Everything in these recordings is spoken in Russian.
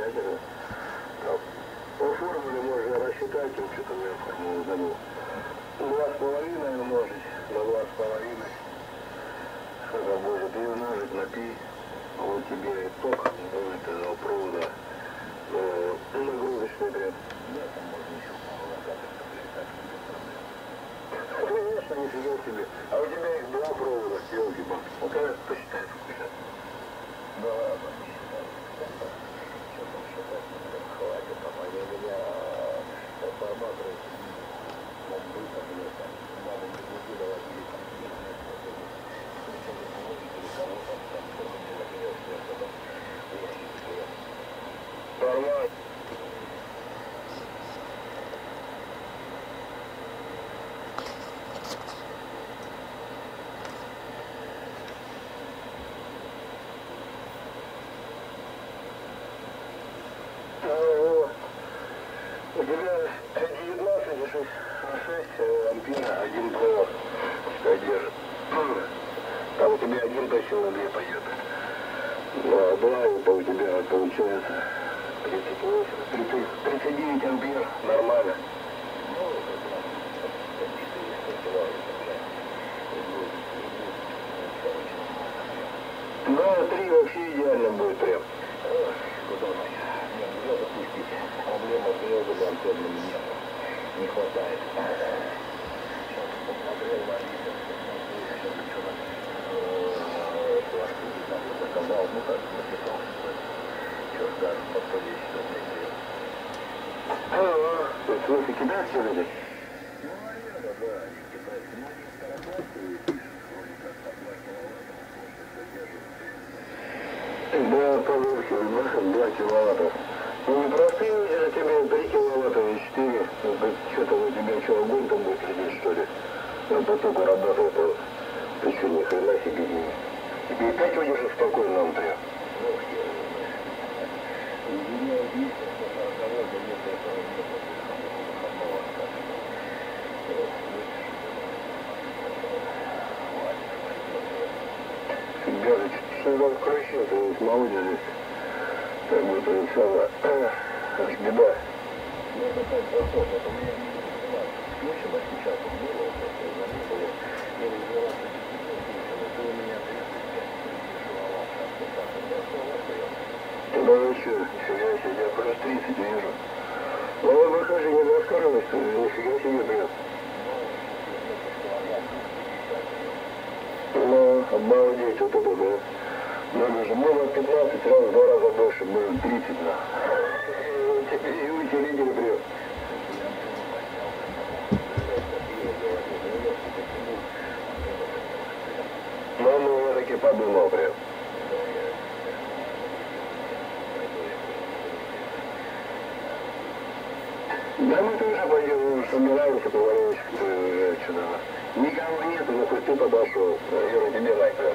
замечательно. По формуле можно рассчитать, вот что-то я формулу забыл. 2,5 умножить на 2,5. Что-то будет и умножить на π. Вот тебе ток будет этого провода. Нагрузочный бред. Да, там можно еще локаторы привлекать. Конечно, нифига себе. А у тебя их 2 провода, елки-палки. Ну, когда посчитай, сколько. Да ладно, не считай. Что там считать? Хватит, помоги меня. Трансформаторы. Бомбы-то, блядь, там. Маму не будила, или там. Причем не поможет, или кого-то там. Только не логиняешь, я тогда. Нормально. У тебя 19,6 ампера, один провод держит. Там у тебя один почти на 2 пойдет. Ну, а 2 это у тебя получается 39 ампер, нормально. Да, 3 вообще идеально будет прям. Куда она? Нельзя запустить. Проблема с звездами антеннами нет. Не хватает. Сейчас посмотрел на видео. Заказал, ну как, написал. Что скажешь, подходить, что мне. В смысле, китайцы люди? Ну, наверное, да, они китайцы. Ну, они скоростные пишут, вроде как по 2 киловатта, да, поверьте, 2 киловатта. Ну, не простые же тебе 3 киловатта и 4. Что-то у тебя что, огонь там будет лететь, что ли? Ну, потоку работает, то ты что, ни хрена себе не... Тебе и 5 выдержишь спокойно, например. Фига, что там включил, то есть Володя здесь. Как бы это самое, аж беда. Ну, это так проход, это у меня не называется. Включено сейчас, было, просто заметили, я разбирался, это у меня 35 киловатт, а что так, это да еще, нифига себе, я плюс 30 вижу. Ну, выхожи, не за скорость, нифига себе, блин. Ну, обалдеть, вот это, да. Надо же, было 15, раз в 2 раза больше, было 30, да. Теперь вы телевидели, привет. Ну, я таки подумал, привет. Да мы тоже пойдем, собираемся, поваримся, сюда. Никого нету, ну хоть ты подошел, Юра, тебе найдет.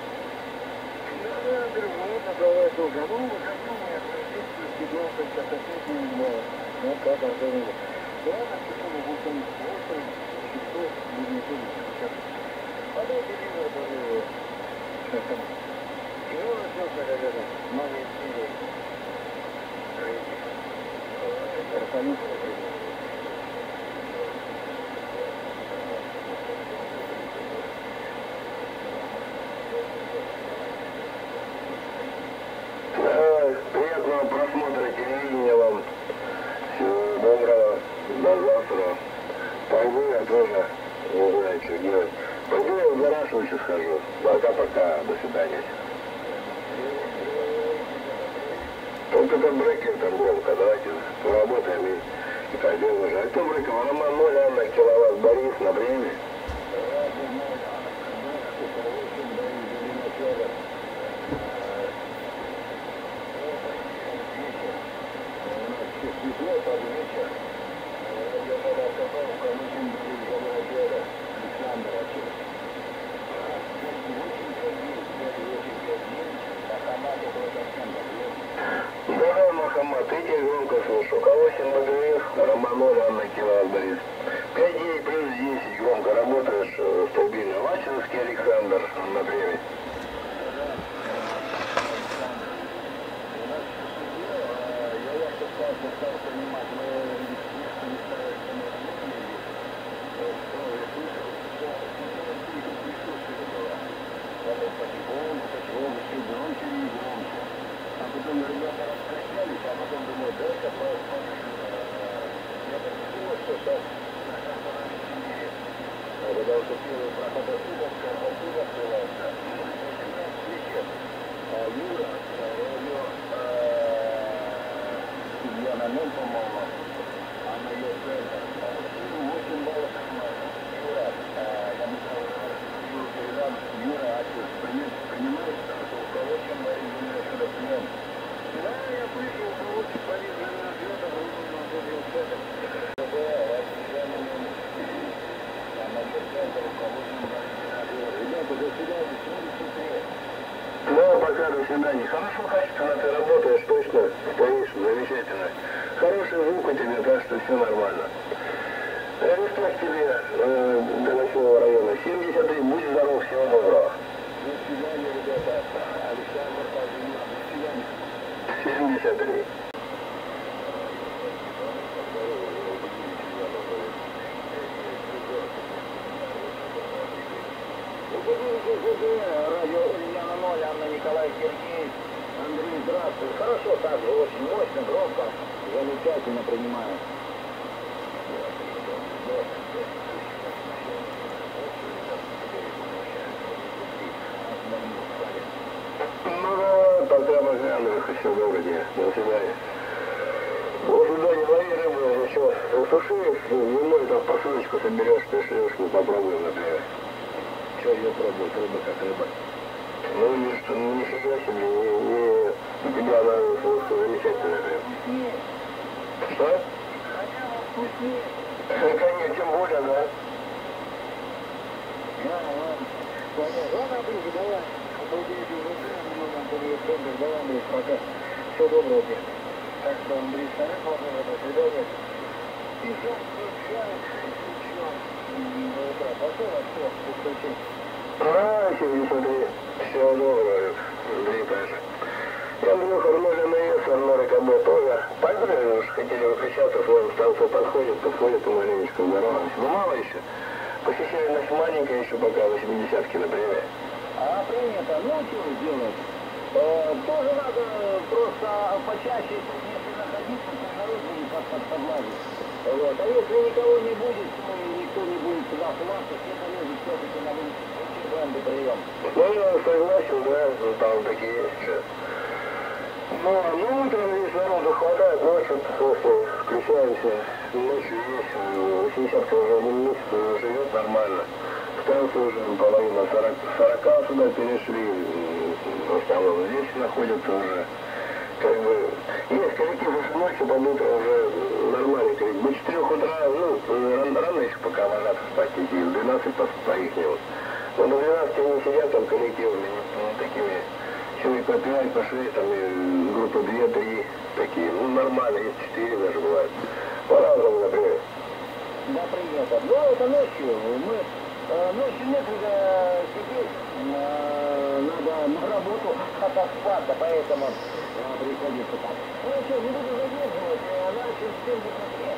Да, вот, давай долго. Ну, выходил, я сидел, как соседний, ну, как Антонина. Ладно, почему будем 8 часов, будем тоже сейчас. Подай телевизор, тоже. Что там? Его родился, наверное, новые серии. Полиция. Приятного просмотра телевидения вам. Всего доброго. До завтра. Пойду я тоже не знаю, что делать. Пойду я в гараж еще схожу. Пока-пока. До свидания. Только там брекер там громко. Давайте поработаем и пойдем уже. А кто брекер? Роман 0, Анна, киловатт, Борис на время. Да, Махамад, ты тебя громко слышу. Колосин МГС, Романоль, Анна Киловатт, Борис. 5 плюс 10 громко работаешь стабильно. Вачинский Александр на время. дальше стал понимать, мы не ставили потихоньку, все громче и громче. А потом ребята раскачались, а потом думаю, дай-ка посмотрим. Я так думаю, что сейчас когда уже первый проход отсюда открывается, Юра, судья на нем, по-моему, а на ее центр 8 баллов нормально. Юра, я бы сказал, Юра, принимает, что у кого чем порезанный шрапнем. Да, я слышал, у кого порезанный ответа, вроде на был центр. Ребята, до свидания, ну, пока до свидания. Хорошо, качественно ты работаешь, точно стоишь, замечательно. Хороший звук у тебя, так что все нормально. Респект тебе до ночного района. 73, будь здоров, всего доброго. До свидания, ребята. Александр, до свидания. 73. Радио Ульяна 0, Анна, Николай, Сергей, Андрей, здравствуй. Хорошо, так же, очень мощно, громко, замечательно принимаю. Ну, пока мы глянем, еще в городе. До свидания. До свидания, лови рыбу, еще суши, зимой там посылочку соберешь, пришлешь, мы попробуем, например. Что ее пробовать, рыба как рыба. Ну, нифига себе, у тебя она замечательная рыба. Что? Конечно, тем более, да. Ладно, Андрюха, давай. А то я иду уже, немного Андрей Центр, давай, Андрей, пока. Всего доброго тебе. Так что, Андрей, совет вам, до свидания. И все, пошел, подключить. Смотри, всего доброго, Андрей, Паша. Я, Андрюха, нужен наезд, Арнора КБ тоже. Поздравляю, уж хотели выключаться, к вам станция подходит, и маленечко здороваемся. Ну, мало еще. Посещаемость маленькая еще пока, 80-ки, например. А принято, ну, что делать? Тоже надо просто почаще, если находиться, то народ будет подлазить. Вот. А если никого не будет, то никто не будет туда плавать, все полезут все-таки на очень банды прием. Ну, я согласен, да, там такие есть сейчас. Ну, утром здесь народу хватает, ночью включаемся, ночью есть, 80-ка уже один месяц живет нормально. Станцию уже половина 40 сюда перешли, в основном здесь находятся уже. Как бы, есть коллектив уже ночью, под утро уже нормальный коллектив. До 4 утра, ну, рано еще пока ложатся спать, идти, в 12 по-ихнему. Но до 12 они сидят там коллективами, такими, человек по 5, по 6, там, группа 2-3, такие, ну, нормально, есть 4 даже бывает. По-разному, например. Да, принято. Ну, это ночью. Мы ночью некогда сидеть, надо на работу отоспаться, поэтому приходится так. Ну что, не буду задерживать, дальше всем будет.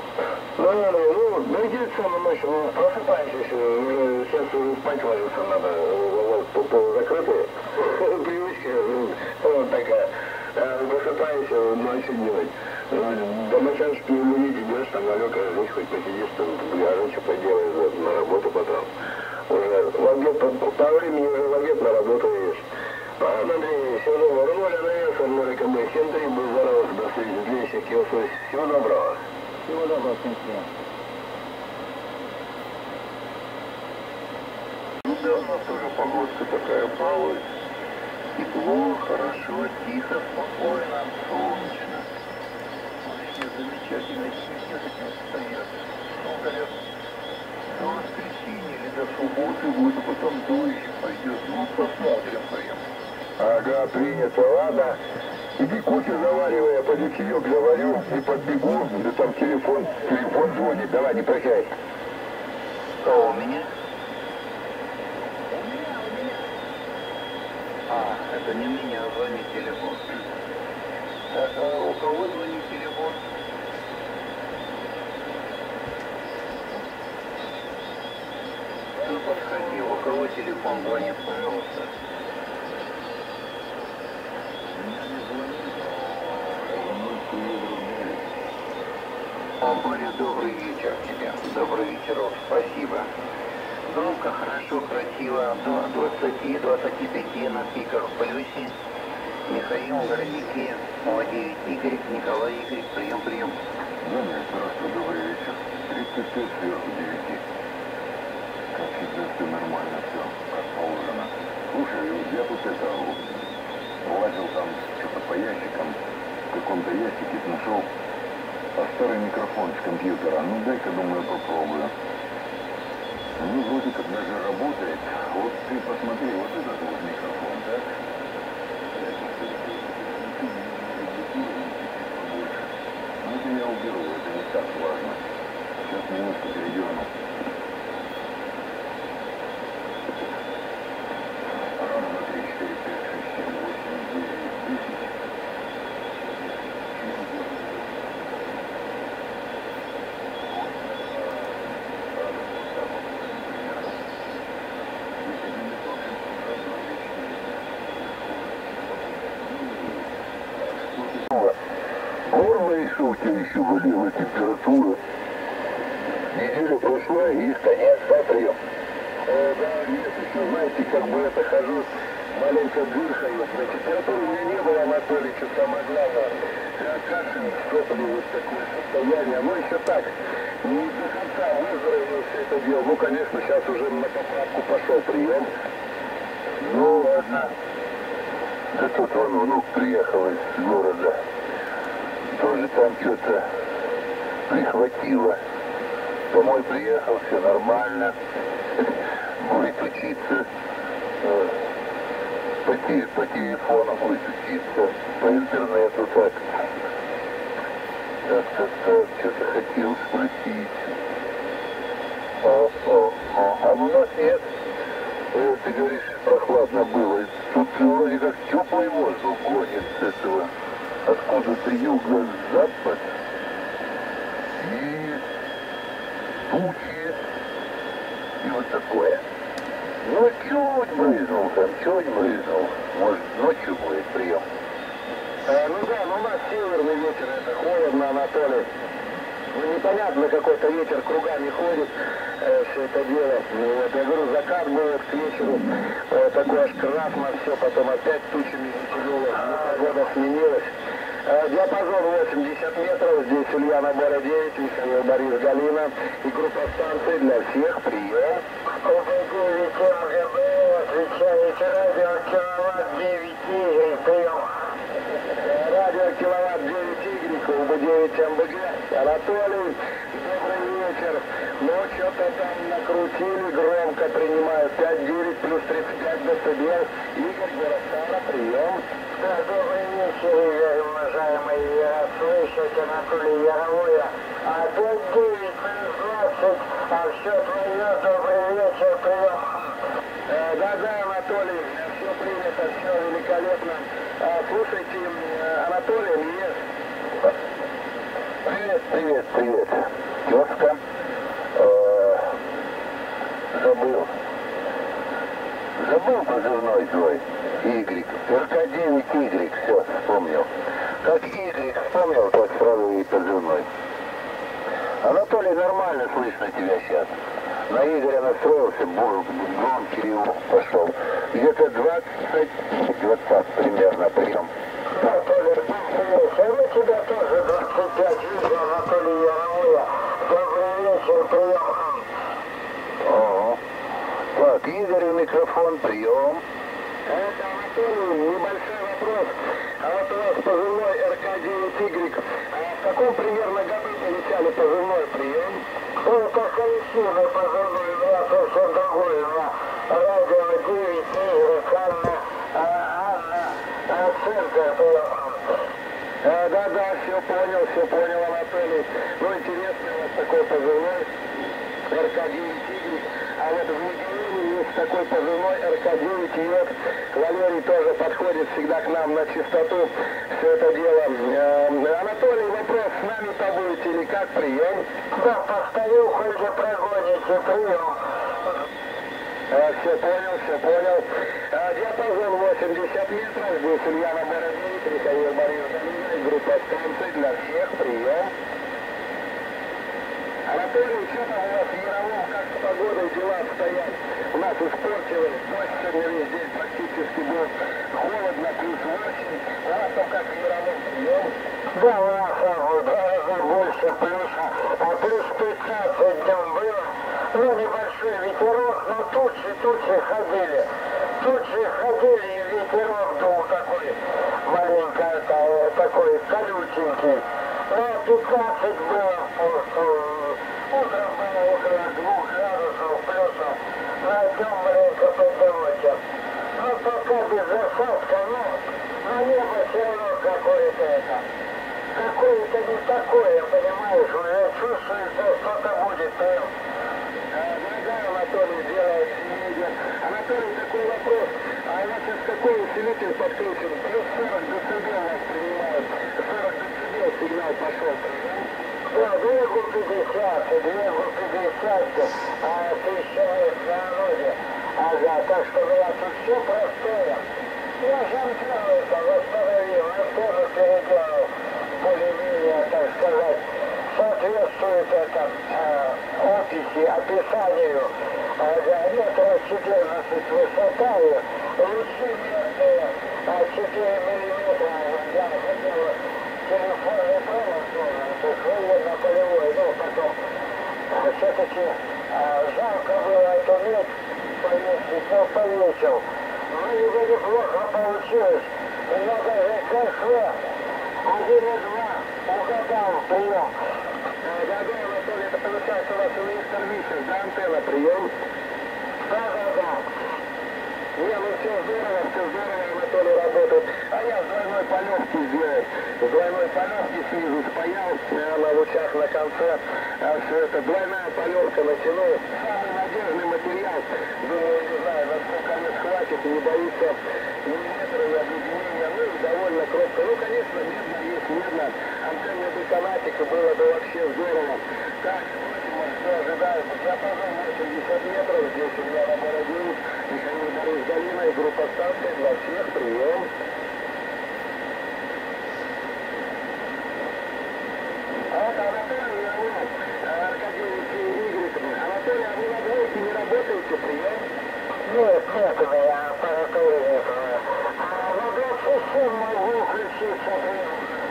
Ну, идет самое ночью, просыпаемся, сейчас уже спать ложиться надо, закрытые, привычка, вот такая, просыпаемся, ночью делать. Домочанский увидеть, идешь, там, Алёка, здесь хоть посидишь, там, что поделаешь, на работу потом. Уже в обед, по времени уже в обед на работу едешь. Андрей, всего доброго. Роля на вес, Арнора КБ, 7-3, был здоров, до встречи, всего доброго. Всего доброго, всем всем. Ну да, у нас тоже погодка такая плавает. Тепло, хорошо, тихо, спокойно, солнечно. Вообще замечательно, снег стоят. Ну, говорят, до воскресенья или до субботы будет, а потом дождь пойдет. Ну, посмотрим прям. Ага, принято, ладно. Иди кофе заваривай, я пойду чаек заварю и подбегу, да там телефон звонит, давай, не прощайся. Что у меня? У меня. А, это не меня звонит телефон. У кого звонит телефон? кого телефон звонит, пожалуйста? Боря, добрый вечер тебе. Добрый вечерок. Спасибо. Громко, хорошо, красиво. До 20-25 на пиках в плюсе. Михаил, городники, молодец, Игорь, Николай, Игорь, прием. Да нет, просто добрый вечер. 35 сверху 9. Как всегда, все нормально, все как положено. Слушай, я тут лазил там что-то по ящикам, в каком-то ящике нашел старый микрофон с компьютера. Ну дай-ка, думаю, попробую. Ну вроде как даже работает. Вот ты посмотри, вот этот вот микрофон, так? Ну это я уберу, это не так важно. Сейчас минутку передерну. Раз, два, три, четыре, пять, шесть, семь, восемь, девять, 10. Горло шутки еще болела температура. Неделя прошла и конец, да, прием? Да, нет, еще, знаете, как бы это хожу, маленько дырхаю. Температуры у меня не было, Анатолий, что самое главное. Кашель, стопали вот такое состояние. Но еще так, не до конца выздоровел все это дело. Ну, конечно, сейчас уже на поправку пошел прием. Ну, ладно. Да тут он, внук, приехал из города. Тоже там что-то прихватило. Домой приехал, все нормально. Будет учиться. По телефону будет учиться. По интернету так. Так. Что-то хотел спросить. А у нас нет. Ты говоришь, прохладно было. Тут вроде как теплый воздух гонит с этого. Откуда-то юго-запад. И тучи. И вот такое. Ну, чуть брызнул там, чуть брызнул. Может, ночью будет прием. Ну да, но у нас северный ветер, это холодно, Анатолий. Ну, непонятно, какой-то ветер кругами ходит, все это дело. Ну, вот, я говорю, закат будет к вечеру, такой аж красный, все, потом опять тучами тяжело, погода сменилась. Диапазон 80 метров, здесь Ульяна Боря 9, Михаил Борис Галина и группа станций для всех, прием. ОБ-9 МГБ, отвечаете радио киловатт 9 Y, прием. Радио киловатт 9 Y, ОБ-9 МБГ, Анатолий, добрый вечер. Ну, что-то там накрутили, громко принимаю, 5-9 плюс 35 дБ. Игорь, город Сара, прием. Да, добрый вечер, Игорь, уважаемый, слышите, Анатолий Яровое. А 5-9 плюс 20, а все твое, добрый вечер, прием. Да, Анатолий, все принято, все великолепно. Слушайте, Анатолий, мне... Привет. Тезка. Забыл позывной твой. Y. РК-9 Y, все, вспомнил. Как Y вспомнил, так сразу и позывной. Анатолий, нормально слышно тебя сейчас. На Игоря настроился, громкий его пошел. Где-то 20 примерно прием. Анатолий, мы тебя тоже 25 видели, Анатолий Яровое. Добрый вечер, прием. Ого. Так, Игорь, микрофон, прием. Это, Анатолий, небольшой вопрос. А вот у вас позывной РК-9Y. А в каком примерно году полетели позывной прием? Это коллективный позывной, у меня совсем другой. У меня радио 9Y, Анна, центр прием. Да, все понял, Анатолий. Ну, интересный у вас такой позывной РК-9Y. А вот в Мегионе есть такой позывной РК-9Y. Валерий тоже подходит всегда к нам на чистоту. Все это дело. Анатолий, вопрос, с нами побудете или как, прием? Да, постою, хоть и прогоните, прием. Все понял, все понял. Диапазон 80 метров, здесь Ульяна Бородевич, Михаил Борис Галина, группа станций для всех, прием. Анатолий, что там у вас в Яровом, как с погодой дела обстоят? У нас испортилось, дождь сегодня весь день практически был, холодно, плюс 8. У вас там как в Яровом, прием? Да, у нас в 2 раза больше плюса, плюс 15 днем было. Ну, небольшой ветерок, но тучи ходили. Тучи ходили, и ветерок дул такой, маленько, такой колюченький. Ну, 15 было, утром было около 2 градусов плюсов, на днем маленько поддалось. Ну, пока без осадка, но небо все равно какое-то это. Какое-то не такое, понимаешь, уже чувствуется, что-то будет. Дорогая Анатолий, дело идет. Анатолий, такой вопрос. А у вас сейчас какой усилитель подключен? Плюс 40 децибел вас принимают. 40 децибел сигнал пошел. Да, 250, освещает на аноде. Ага, так что у нас тут все простое. Я замкнул это, восстановил, я тоже переделал. Более-менее, так сказать, соответствует это описи, описанию. Метров 14 высота и лучи местные 4 миллиметра. Я хотел телефонный провод, то есть военно-полевой, но потом все-таки жалко было эту медь повесить, но повесил. Ну, его неплохо получилось. Много же КСВ. 1 и 2. Угадал прием. Дорогой Анатолий, это получается у вас Уинстер Висер, да, антенна, прием? Да. Не, ну все здорово, Анатолий работает. А я с двойной полевки сделал. С двойной полевки снизу спаял на лучах на конце. Все это двойная полевка натянул. Самый надежный материал. Думаю, не знаю, насколько мне хватит, не боится миллиметра и объединения. Ну и довольно крепко. Ну, конечно, медно есть медно. Антенна бы канатика, было бы вообще здорово. Так, что ожидаю? Диапазон 80 метров. Здесь Ульяна Бородевич, Михаил Борис Галина и группа станций для всех. Прием. Это Анатолий Яровой, Аркадьевич Игорь. Анатолий, а вы на двойке не работаете? Прием. Нет, у меня аппаратуры нет. А в образ могу включиться прием.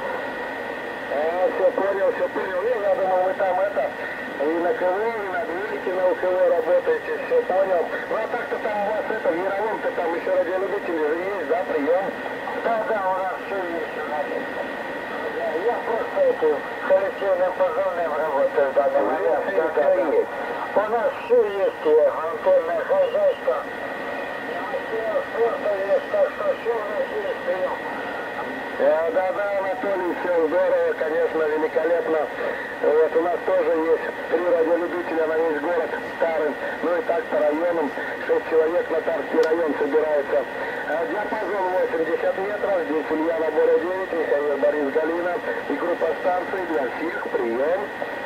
Все понял. Я думал, вы там и на КВ, и на двойке на УКВ работаете, все понял. Ну а так-то там у вас в Яровом-то там еще радиолюбители же есть, да, прием? Да, у нас все есть. Я просто этим коллективным позывным работаю в данный момент. Есть. У нас все есть, антенное хозяйство. Спорта есть, так что все у нас есть, прием. Да, Анатолий, все здорово, конечно, великолепно. Вот у нас тоже есть 3 радиолюбителя на весь город старый, ну и так по районам, 6 человек на Тарский район собирается. Диапазон 80 метров, здесь Ульяна Бородевич, Михаил Борис Галина и группа станций для всех, прием.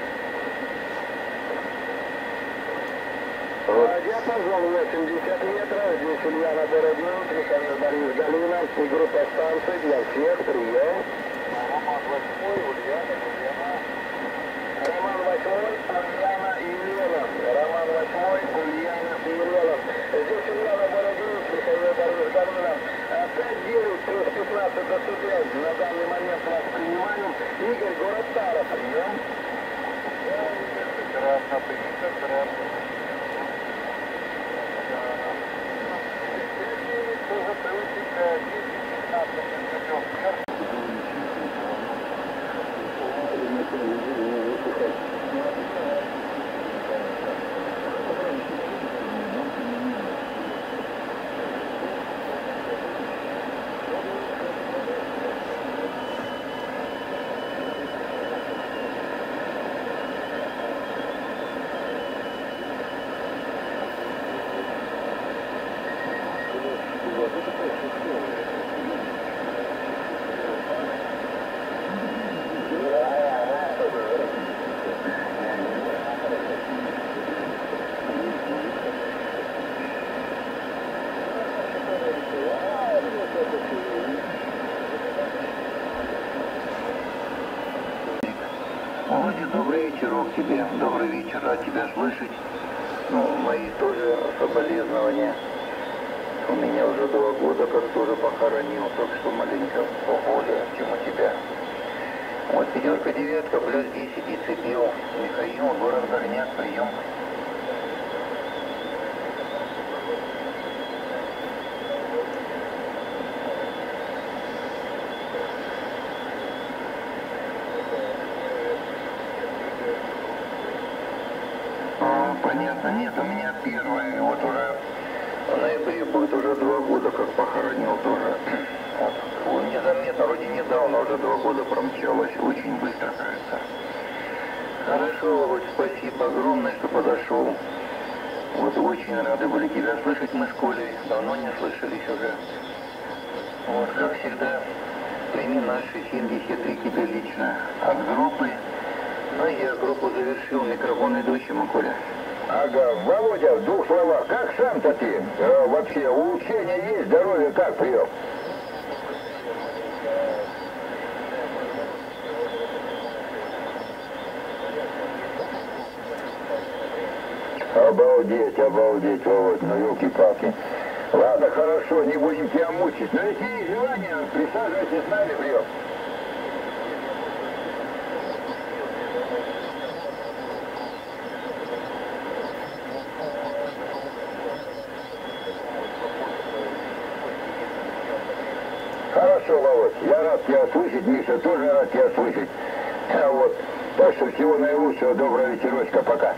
Диапазон 80 метров, здесь Ульяна Бородевич, Михаил Борис Галина и группа станций для всех, прием. Роман 8, Ульяна, Роман 8, Ульяна и Елена. Роман 8, Ульяна и Елена. Здесь Ульяна Бородевич, Михаил Борис Галина. 5-9 плюс 15 децибел. На данный момент вас принимаем. Игорь, город Тара, прием. Прекрасно, прекрасно. добрый вечерок тебе. Добрый вечер, рад тебя слышать. Ну, мои тоже соболезнования. У меня уже 2 года как тоже похоронил, так что маленько похоже, чем у тебя. Вот 5, 9, плюс 10 децибел. Михаил, город Горняк, прием. Понятно, нет, у меня первое, вот уже в ноябре будет уже 2 года, как похоронил тоже. Вот, незаметно, вроде недавно, уже 2 года промчалось, очень быстро, кажется. Хорошо, вот спасибо огромное, что подошел. Вот очень рады были тебя слышать, мы с Колей давно не слышались уже. Вот, как всегда, прими наши 73 тебе лично от группы. Ну, я группу завершил, микрофон идущему, Коля. Ага, Володя, в 2 словах, как сам-то ты? Вообще, улучшение есть, здоровье как, прием? Обалдеть, обалдеть, Володь, ну елки-палки. Ладно, хорошо, не будем тебя мучить, но если есть желание, присаживайтесь с нами, прием. Хорошо, Володь, я рад тебя слышать, Миша тоже рад тебя слышать. Вот, так что всего наилучшего, доброго вечерочка, пока.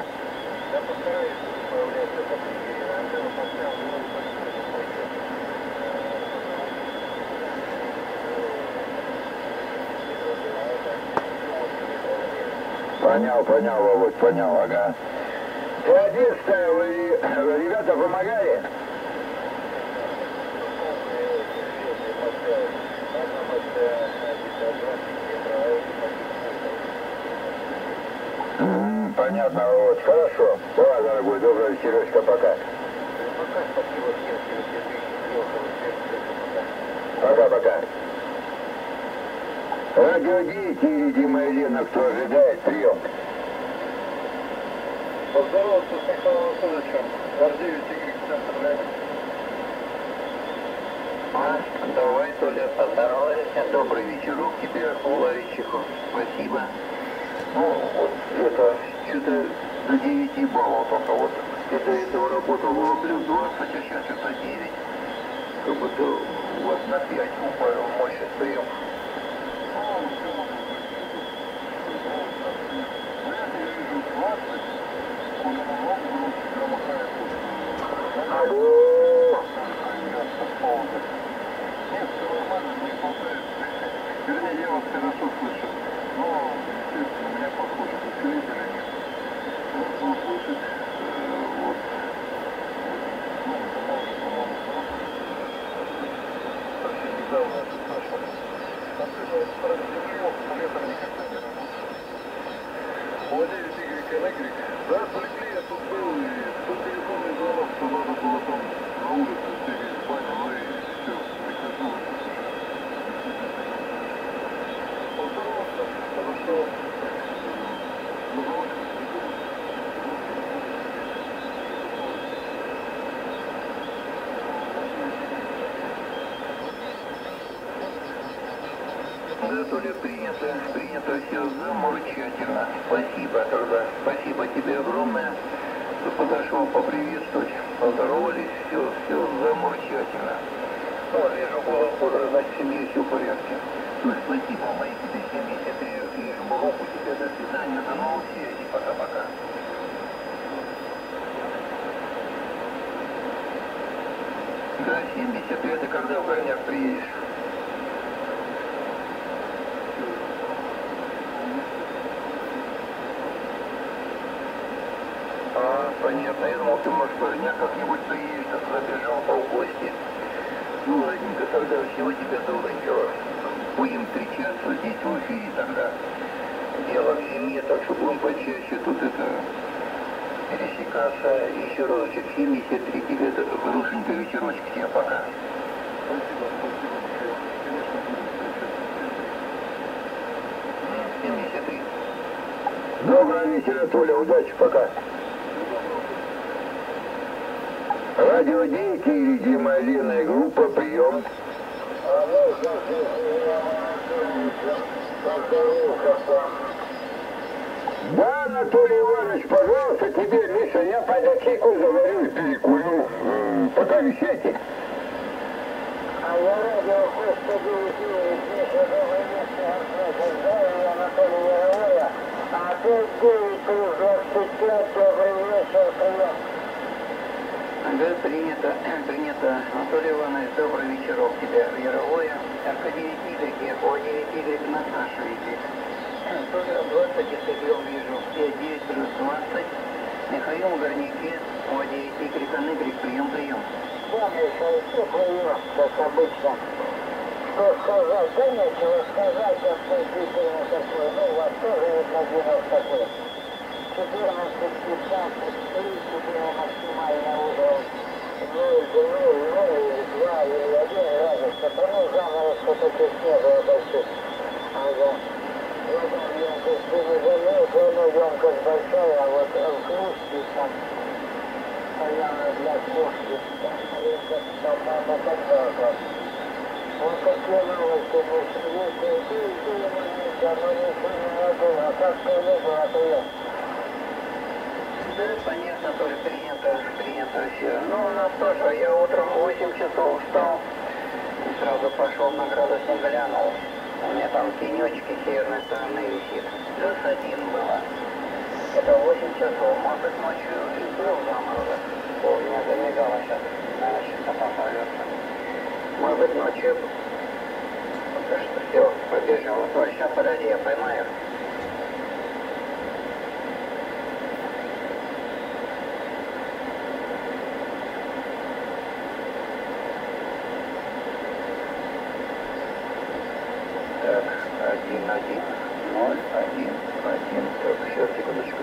Понял, Володь, понял, ага. Ты один ставил, и ребята помогали? Понятно, вот, хорошо. Ладно, дорогой, доброго вечерочка, пока. Пока-пока. Радио 9 и Дима и Лена, кто ожидает, прием. Поздороваться с Михаилом Анатольевичем. Гордеевич, Игорь, центр. Давай, Толя, поздороваемся. Добрый вечерок тебе, Лавичиху. Спасибо. Ну, вот это, что-то до 9 баллов, только вот до этого работал было плюс 20, а сейчас это 9. Как будто вот на 5 упал мощность прием. Вернее, я вас хорошо слышу. Но, естественно, у меня похоже, усилителя нет. Вот, слышать, вот. Ну, по-моему, совсем недавно это начал. Например, с летом никогда не работал. Владелец Y. Да, полегли, я тут был, и тут телефонный звонок, что надо было там на улице, все весь баня, ну и все, прихожу. Поздороваться, хорошо. Да, Толя, принято все замечательно. Спасибо, тогда. Спасибо тебе огромное, что подошел поприветствовать. Поздоровались, все замечательно. Ну, вижу, было бодро, значит, в семье все в порядке. Ну, спасибо, мои тебе 73, и жму руку тебе, до свидания, до новых встреч, пока-пока. Да, 75, ты когда в Горняк приедешь? Понятно, я думал, ты, может, в Горняк как-нибудь приедешь, а забежал по гости. Ну, ладненько, тогда всего тебя добренького. Будем встречаться здесь в эфире тогда. Дело в семье, так что будем почаще тут это пересекаться. Еще разочек 73 тебе, хорошенький вечерочек тебе, пока. Спасибо, конечно, будем встречаться. 73. Доброго вечера, Толя, удачи, пока. Радиодеятель Дима Лена и группа, прием. Да, Анатолий Иванович, пожалуйста, тебе, Миша, я пойду чайку заварю и перекурю. Пока вещайте. А я радио Господи, Миша, добрый вечер, Анатолий Яровая. А 5-9-25, добрый вечер, прием. Да, принято. Анатолий Иванович, добрый вечерок тебе, Яровое. РК-9Y, О9Y, Наташа видит. Тоже 20 децибел вижу, 5-9 плюс 20. Михаил в горняке, О9Y, Y, прием. Да, Миша, все прием, как обычно. Что сказать? Да нечего сказать, относительно такой. Ну, у вас тоже видно такой. 14-15, 30 максимально угол. 0, 2 или 1 градус. Потому жанр все-таки снега больших. Ага. Емкость перезалета, емкость большая, а вот вкусти там поляна для кошки. Там мама подбака. Вот такие новости, а как повезло, прием. Да, понятно, тоже принято все. Ну, у нас тоже, я утром в 8 часов встал и сразу пошел на градусник глянул. У меня там тенечки с северной стороны висит. Плюс 1 было. Это 8 часов, может быть, ночью и был заморозок. О, у меня замигало сейчас. Наверное, сейчас там порвется. Может быть, ночью. Потому что все, побежал. Вот, сейчас, подожди, я поймаю. Так, 1, 1, 0, 1, 1. Так, сейчас, секундочку.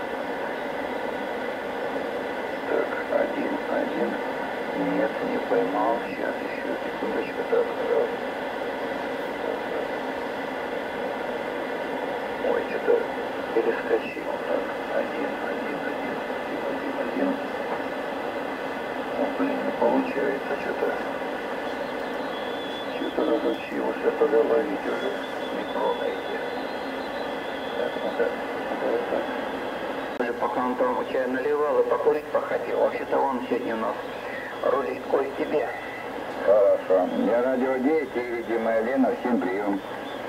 Так, 1, 1. Нет, не поймал. Сейчас, еще секундочку. Так, раз. Ой, что-то перескочил. Так, 1, 1, 1, 1, 1. О, блин, не получается что-то. Что-то разучился поголовить уже. Микроны эти. Так, ну так. Пока он там чай наливал и покурить походил. Вообще-то он сегодня у нас рулит кое тебе. Хорошо. Я радиодеятель Дима Лена, всем прием.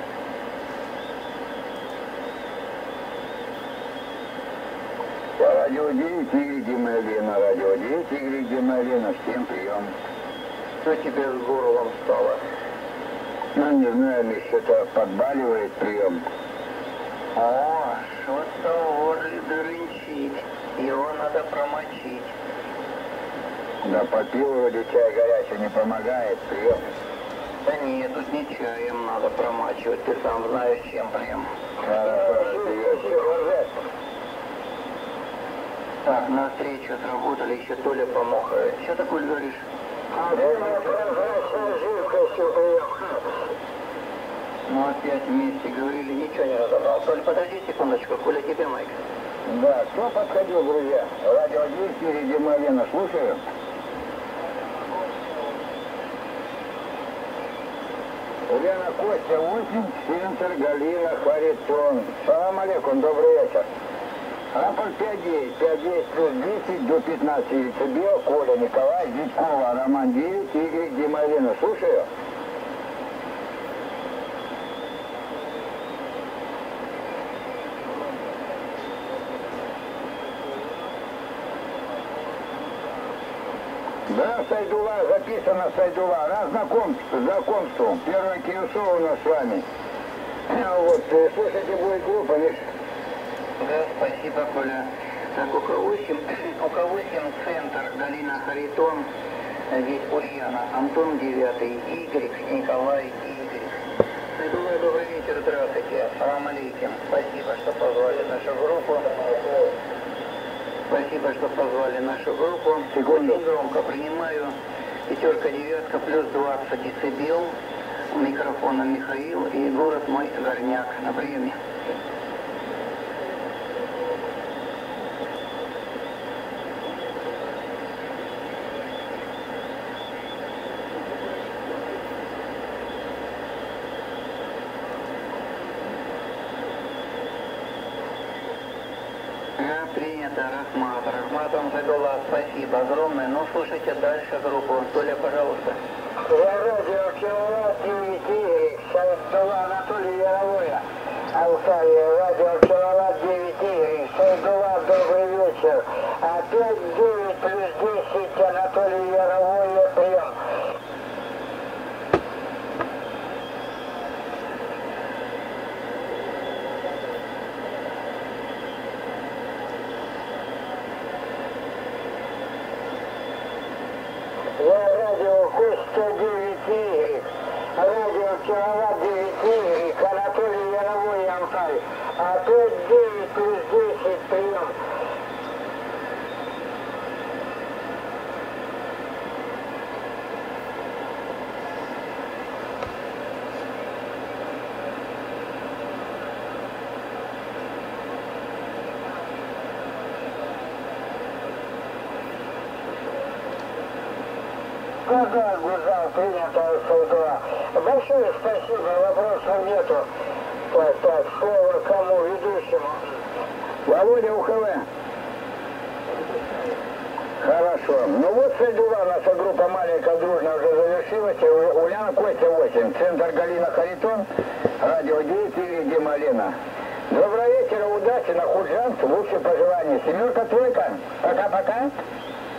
Радиодеятель Дима Лена, радиодеятель Дима Лена, всем прием. Что тебе с горлом стало? Ну, не знаю, мне что-то подбаливает прием. О, что-то горле дырынчит. Его надо промочить. Да попил вроде чай горячий, не помогает, прием. Да нет, тут не чаем надо промачивать. Ты сам знаешь, чем прием. Хорошо, прием. Так, на встречу отработали, еще Толя помог. Что такое говоришь? А ты мне прозрачной жидкостью прием. Ну, опять вместе говорили, ничего не разобрал. Толь, подожди секундочку, Коля, тебе майк. Да, кто подходил, друзья? Радиодеятель Дима Лена, слушаю. Ульяна, Костя, 8, центр, Галина, Харитон. Салам алейкум, добрый вечер. Рапорт 5-9, 5-9 плюс 10 до 15 децибел, Коля, Николай, Дедкова, Роман 9, Игорь, Дима Лена, слушаю. Да, Сайдула, записано Сайдула. Раз знакомству. Первое Киусо у нас с вами. Вот, слушайте, будет глупо, Миш. Да, спасибо, Коля. Так, у кого 7 центр, Галина, Харитон, здесь Ульяна, Антон 9, Игорь, Николай, Игорь. Сайдула, добрый вечер, здравствуйте. Ассалам алейкум. Спасибо, что позвали нашу группу. Спасибо, что позвали нашу группу. Секунду. Очень громко принимаю. 5-9 плюс 20 децибел. У микрофона Михаил и город мой Горняк на приеме. Принято, Рахмат. Рахматом Хайдулла, спасибо огромное. Ну, слушайте дальше группу. Толя, пожалуйста. Я радио Киловатт 9Y, Сайдулла Анатолий Яровое. Алтария, радио Киловатт 9Y, Сайдулла, добрый вечер. Опять 9 плюс 10, Анатолий Яровое, прием. Я радио Костя 9Y, радио Киловатт 9Y, Анатолий Яровой, Анталь. Опять 9 плюс 10, прием. Да, Гузал, принято, Сайдулла. Большое спасибо, вопросов нету. Так, слово кому, ведущему? Володя УХВ. Хорошо. Ну вот, Сайдулла, наша группа маленькая, дружная уже завершилась. Ульяна Костя 8, центр Галина Харитон, радио 9 и Дима Лена. Доброго вечера, удачи, на Худжанцу, лучшие пожелания. 7-ка, 3-ка. Пока-пока.